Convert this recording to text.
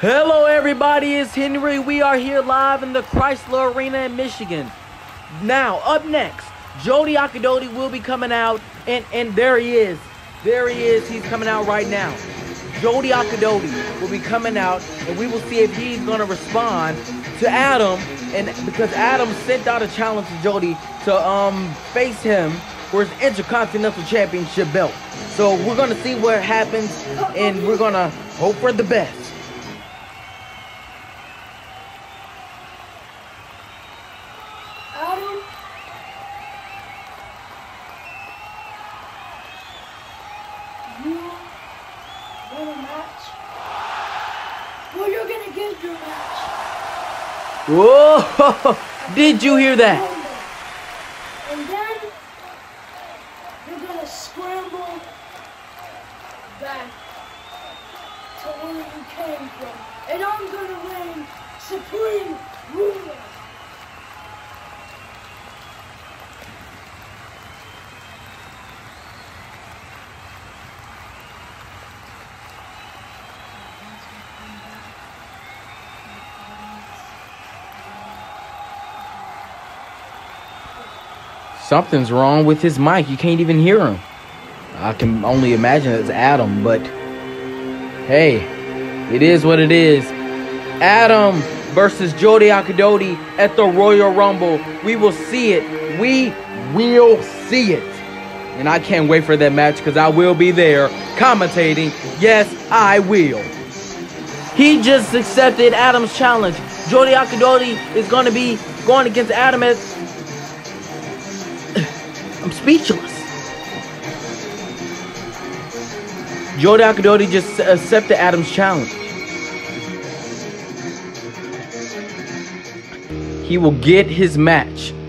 Hello everybody, it's Henry. We are here live in the Chrysler Arena in Michigan. Now, up next, Jody Akidoti will be coming out, and there he is. There he is. He's coming out right now. Jody Akidoti will be coming out, and we will see if he's going to respond to Adam, and because Adam sent out a challenge to Jody to face him for his Intercontinental Championship belt. So we're going to see what happens, and we're going to hope for the best. Adam, you win a match. Well, you're gonna get your match. Whoa! Did you hear that? And then you're gonna scramble back to where you came from. And I'm gonna reign supreme ruler. Something's wrong with his mic. You can't even hear him. I can only imagine it's Adam, but hey, it is what it is. Adam versus Jody Akidoti at the Royal Rumble. We will see it. We will see it. And I can't wait for that match because I will be there commentating. Yes, I will. He just accepted Adam's challenge. Jody Akidoti is going to be going against Adam at... I'm speechless. Jody Akidoti just accepted Adam's challenge. He will get his match